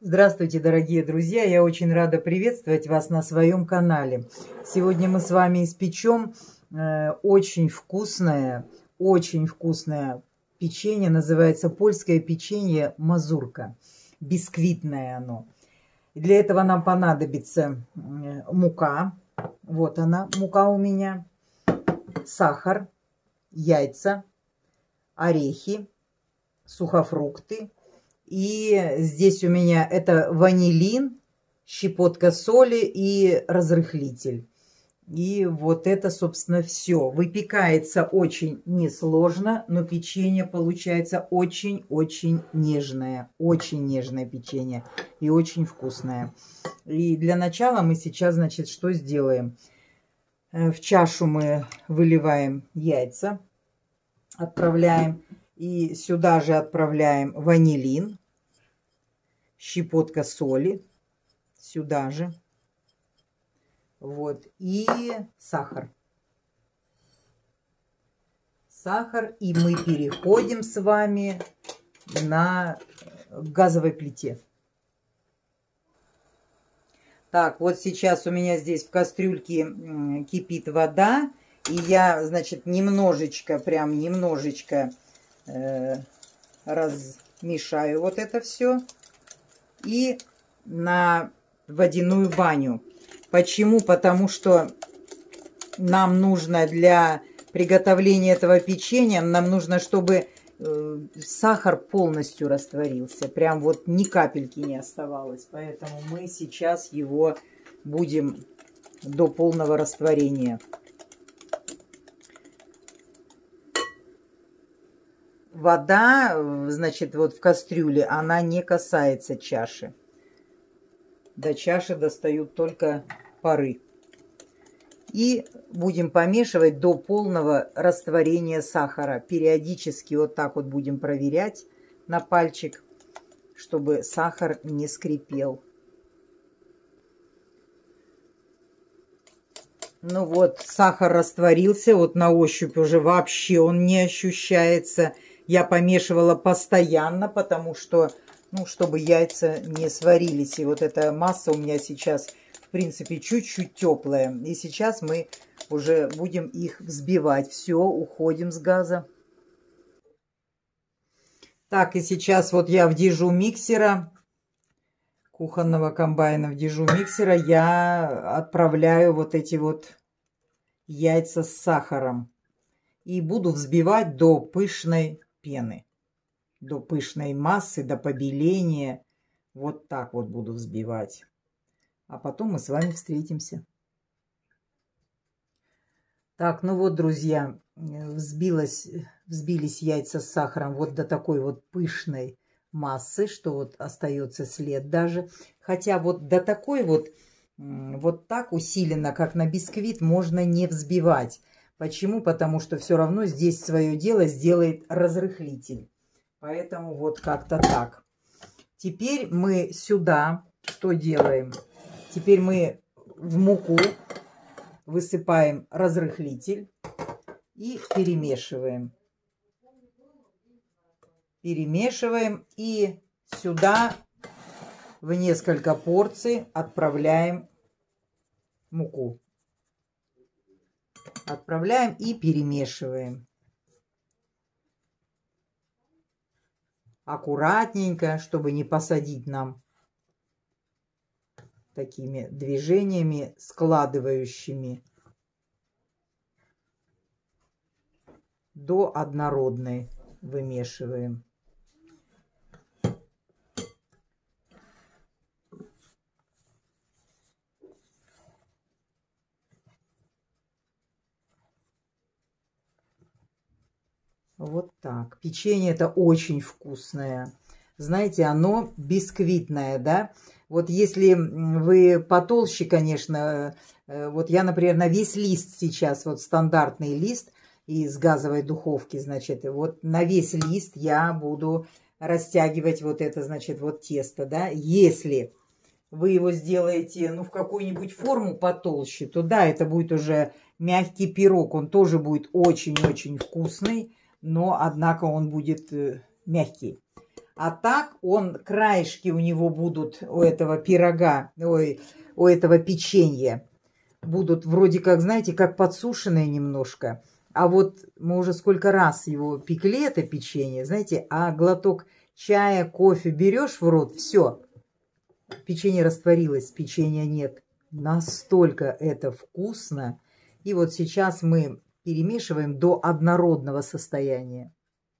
Здравствуйте, дорогие друзья! Я очень рада приветствовать вас на своем канале. Сегодня мы с вами испечем очень вкусное печенье. Называется польское печенье мазурка. Бисквитное оно. Для этого нам понадобится мука. Вот она, мука у меня. Сахар, яйца, орехи, сухофрукты. И здесь у меня это ванилин, щепотка соли и разрыхлитель. И вот это, собственно, все. Выпекается очень несложно, но печенье получается очень-очень нежное. Очень нежное печенье и очень вкусное. И для начала мы сейчас, значит, что сделаем? В чашу мы выливаем яйца, отправляем. И сюда же отправляем ванилин, щепотка соли, сюда же. Вот, и сахар. Сахар, и мы переходим с вами на газовой плите. Так, вот сейчас у меня здесь в кастрюльке кипит вода. И я, значит, немножечко, прям немножечко размешаю вот это все и на водяную баню. Почему? Потому что нам нужно для приготовления этого печенья, нам нужно, чтобы сахар полностью растворился, прям вот ни капельки не оставалось. Поэтому мы сейчас его будем до полного растворения. Вода, значит, вот в кастрюле, она не касается чаши. До чаши достают только пары. И будем помешивать до полного растворения сахара. Периодически вот так вот будем проверять на пальчик, чтобы сахар не скрипел. Ну вот, сахар растворился, вот на ощупь уже вообще он не ощущается. Я помешивала постоянно, потому что, ну, чтобы яйца не сварились. И вот эта масса у меня сейчас, в принципе, чуть-чуть теплая. И сейчас мы уже будем их взбивать. Все, уходим с газа. Так, и сейчас вот я в дежу миксера, кухонного комбайна, в дежу миксера я отправляю вот эти вот яйца с сахаром. И буду взбивать до пышной пены, до пышной массы, до побеления. Вот так вот буду взбивать. А потом мы с вами встретимся. Так, ну вот, друзья, взбились яйца с сахаром вот до такой вот пышной массы, что вот остается след даже. Хотя вот до такой вот так усиленно, как на бисквит, можно не взбивать. Почему? Потому что все равно здесь свое дело сделает разрыхлитель. Поэтому вот как-то так. Теперь мы сюда что делаем? Теперь мы в муку высыпаем разрыхлитель и перемешиваем. Перемешиваем и сюда в несколько порций отправляем муку. Отправляем и перемешиваем. Аккуратненько, чтобы не посадить нам такими движениями складывающими до однородной вымешиваем. Вот так. Печенье это очень вкусное. Знаете, оно бисквитное, да? Вот если вы потолще, конечно, вот я, например, на весь лист сейчас, вот стандартный лист из газовой духовки, значит, вот на весь лист я буду растягивать вот это, значит, вот тесто, да? Если вы его сделаете, ну, в какую-нибудь форму потолще, то да, это будет уже мягкий пирог, он тоже будет очень-очень вкусный. Но, однако, он будет мягкий. А так он, краешки у него будут, у этого пирога, ой, у этого печенья, будут вроде как, знаете, как подсушенные немножко. А вот мы уже сколько раз его пекли, это печенье, знаете, а глоток чая, кофе берешь в рот, все, печенье растворилось, печенья нет. Настолько это вкусно. И вот сейчас мы перемешиваем до однородного состояния.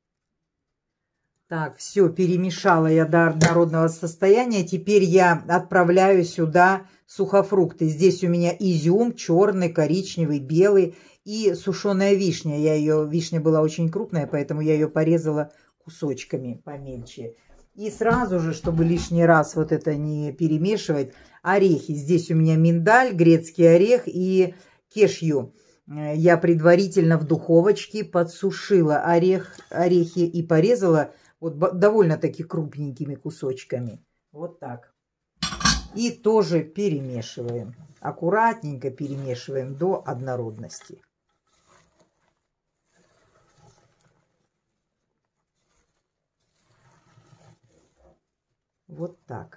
Так, все, перемешала я до однородного состояния. Теперь я отправляю сюда сухофрукты. Здесь у меня изюм черный, коричневый, белый и сушеная вишня. Вишня была очень крупная, поэтому я ее порезала кусочками помельче. И сразу же, чтобы лишний раз вот это не перемешивать, орехи. Здесь у меня миндаль, грецкий орех и кешью. Я предварительно в духовочке подсушила орехи и порезала вот довольно-таки крупненькими кусочками. Вот так. И тоже перемешиваем. Аккуратненько перемешиваем до однородности. Вот так.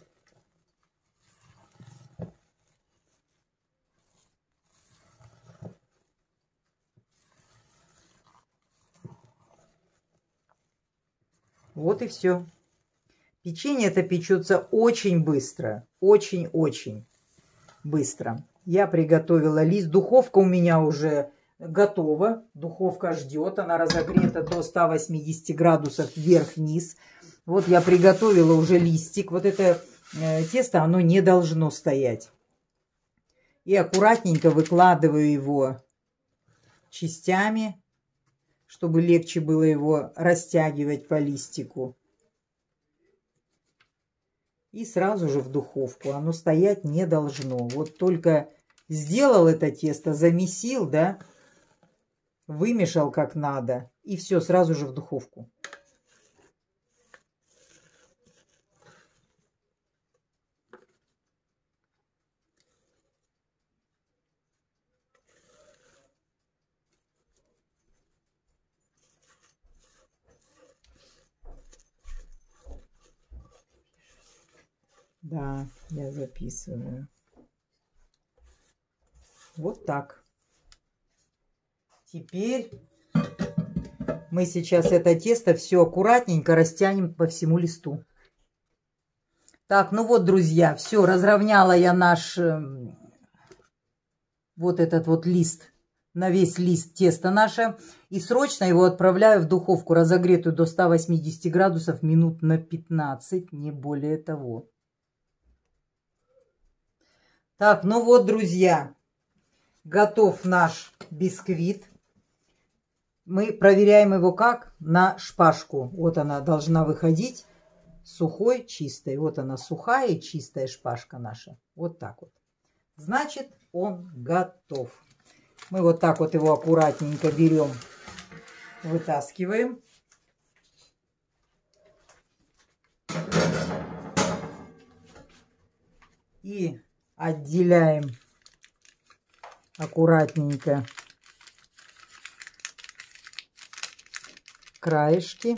Вот и все. Печенье это печется очень быстро. Очень-очень быстро. Я приготовила лист. Духовка у меня уже готова. Духовка ждет. Она разогрета до 180 градусов вверх-вниз. Вот я приготовила уже листик. Вот это тесто, оно не должно стоять. И аккуратненько выкладываю его частями, чтобы легче было его растягивать по листику. И сразу же в духовку. Оно стоять не должно. Вот только сделал это тесто, замесил, да, вымешал как надо. И все, сразу же в духовку. Да, я записываю. Вот так. Теперь мы сейчас это тесто все аккуратненько растянем по всему листу. Так, ну вот, друзья, все, разровняла я наш вот этот вот лист, на весь лист теста наше. И срочно его отправляю в духовку, разогретую до 180 градусов минут на 15, не более того. Так, ну вот, друзья, готов наш бисквит. Мы проверяем его как? На шпажку. Вот она должна выходить сухой, чистой. Вот она сухая и чистая шпажка наша. Вот так вот. Значит, он готов. Мы вот так вот его аккуратненько берем, вытаскиваем. И отделяем аккуратненько краешки.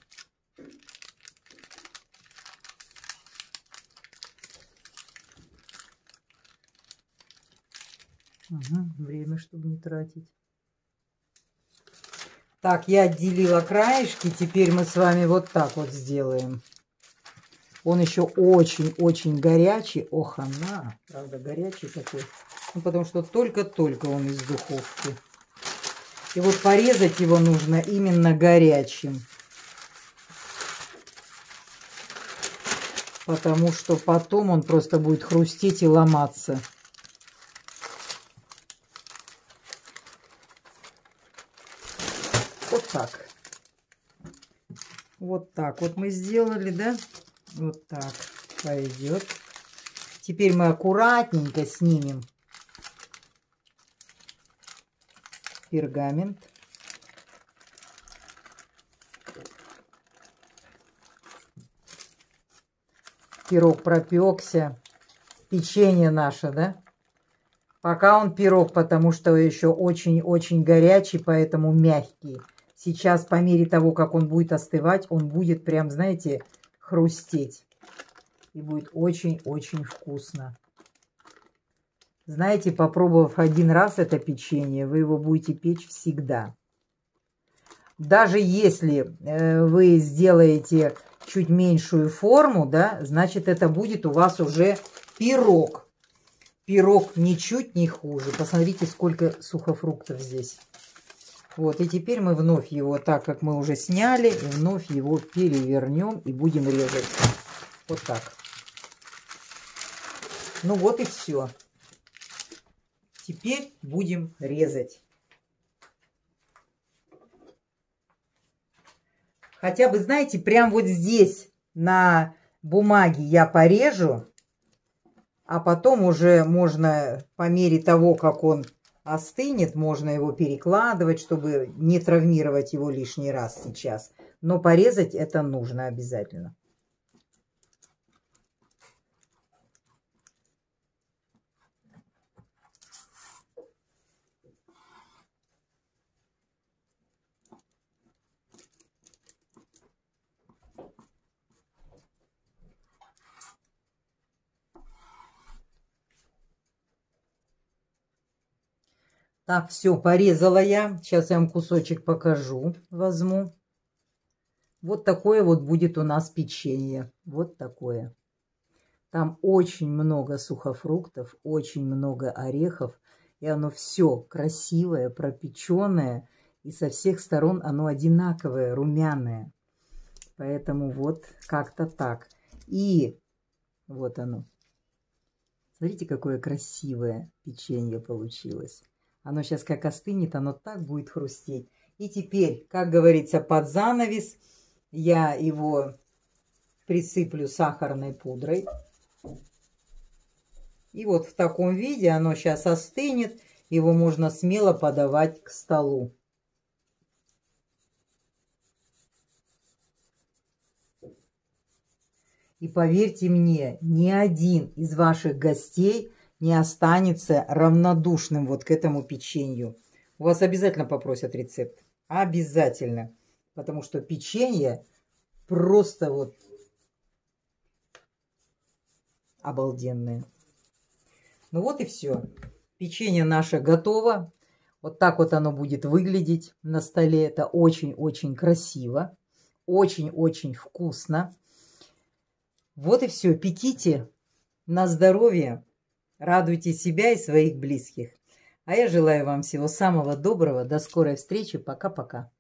Время, чтобы не тратить. Так, я отделила краешки. Теперь мы с вами вот так вот сделаем. Он еще очень-очень горячий. Ох, она, правда, горячий такой. Ну, потому что только-только он из духовки. И вот порезать его нужно именно горячим. Потому что потом он просто будет хрустеть и ломаться. Вот так. Вот так вот мы сделали, да? Вот так пойдет. Теперь мы аккуратненько снимем пергамент. Пирог пропекся. Печенье наше, да? Пока он пирог, потому что еще очень-очень горячий, поэтому мягкий. сейчас по мере того, как он будет остывать, он будет прям, знаете, хрустеть. И будет очень-очень вкусно. Знаете, попробовав один раз это печенье, вы его будете печь всегда. Даже если вы сделаете чуть меньшую форму, да, значит, это будет у вас уже пирог. Пирог ничуть не хуже. Посмотрите, сколько сухофруктов здесь. Вот, и теперь мы вновь его, так как мы уже сняли, и вновь его перевернем и будем резать. Вот так. Ну вот и все. Теперь будем резать. Хотя бы, знаете, прям вот здесь на бумаге я порежу, а потом уже можно по мере того, как он остынет, можно его перекладывать, чтобы не травмировать его лишний раз сейчас. Но порезать это нужно обязательно. Так, все, порезала я. Сейчас я вам кусочек покажу, возьму. Вот такое вот будет у нас печенье. Вот такое. Там очень много сухофруктов, очень много орехов. И оно все красивое, пропеченное. И со всех сторон оно одинаковое, румяное. Поэтому вот как-то так. И вот оно. Смотрите, какое красивое печенье получилось. Оно сейчас как остынет, оно так будет хрустеть. И теперь, как говорится, под занавес я его присыплю сахарной пудрой. И вот в таком виде оно сейчас остынет. Его можно смело подавать к столу. И поверьте мне, ни один из ваших гостей не останется равнодушным вот к этому печенью. У вас обязательно попросят рецепт. Обязательно. Потому что печенье просто вот обалденное. Ну вот и все. Печенье наше готово. Вот так вот оно будет выглядеть на столе. Это очень-очень красиво. Очень-очень вкусно. Вот и все. Пеките на здоровье. Радуйте себя и своих близких. А я желаю вам всего самого доброго. До скорой встречи. Пока-пока.